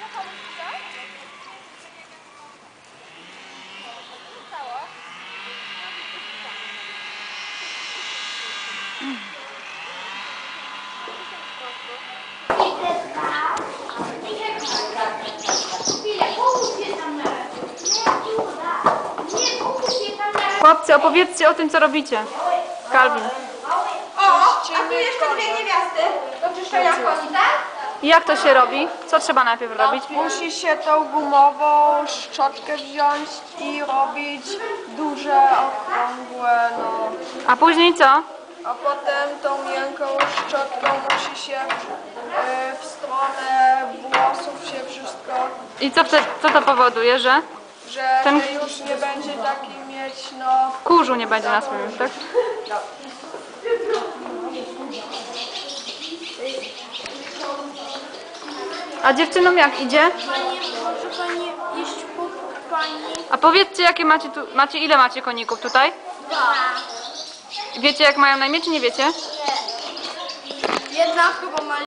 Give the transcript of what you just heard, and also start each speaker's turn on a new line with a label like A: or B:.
A: Chłopcy, opowiedzcie o tym, co robicie. Kalwin.
B: A tu jeszcze dwie niewiasty do czyszczenia koni, tak?
A: I jak to się robi? Co trzeba najpierw robić?
C: Musi się tą gumową szczotkę wziąć i robić duże, okrągłe, no.
A: A później co?
C: A potem tą miękką szczotką musi się w stronę włosów się wszystko,
A: I co to powoduje, że
C: że
A: Ten-
C: już nie będzie taki mieć, no.
A: kurzu nie będzie na swoim, tak? A dziewczynom jak idzie?
B: Pani, może pani iść po pani?
A: A powiedzcie, jakie macie, ile macie koników tutaj?
B: Dwa.
A: Wiecie, jak mają na imię, czy nie wiecie?
B: Jedna chyba ma